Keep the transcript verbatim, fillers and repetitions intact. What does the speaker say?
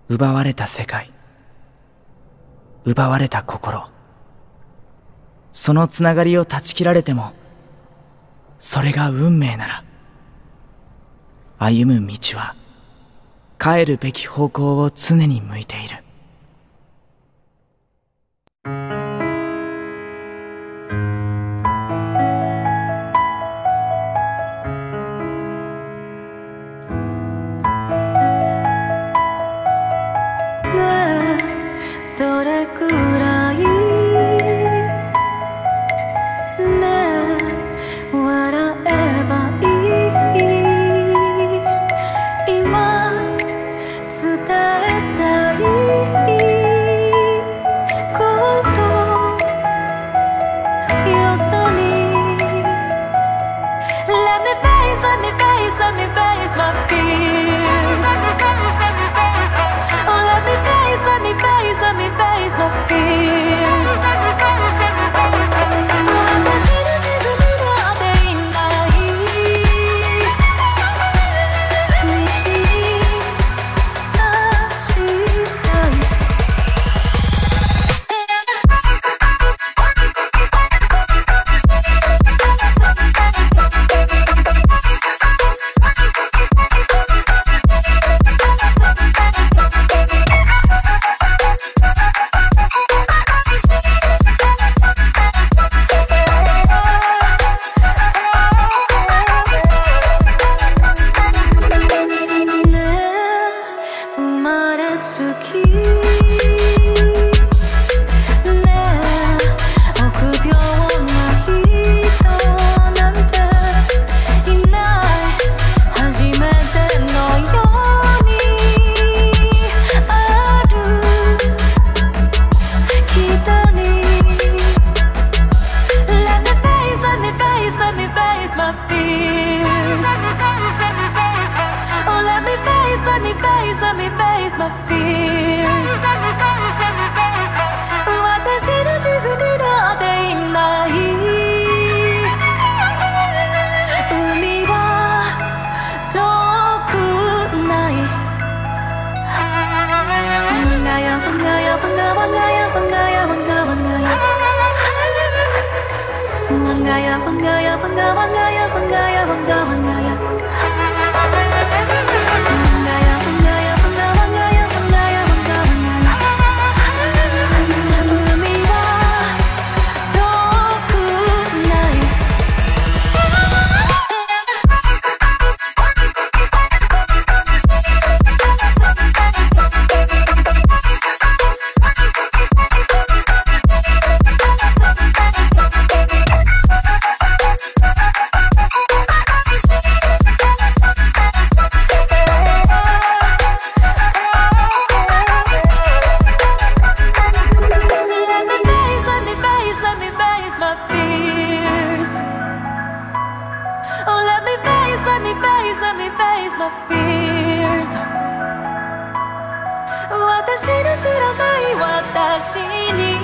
奪われた世界、奪われた心、そのつながりを断ち切られても、それが運命なら、歩む道は帰るべき方向を常に向いている。 どれくらいねえ笑えばいい、今伝えたいことよそに Let me face, let me face, let me face my fears. Oh, let me face, let me face, let me face my fears. 私の沈みなんていない道に走りたい。私の知らない私に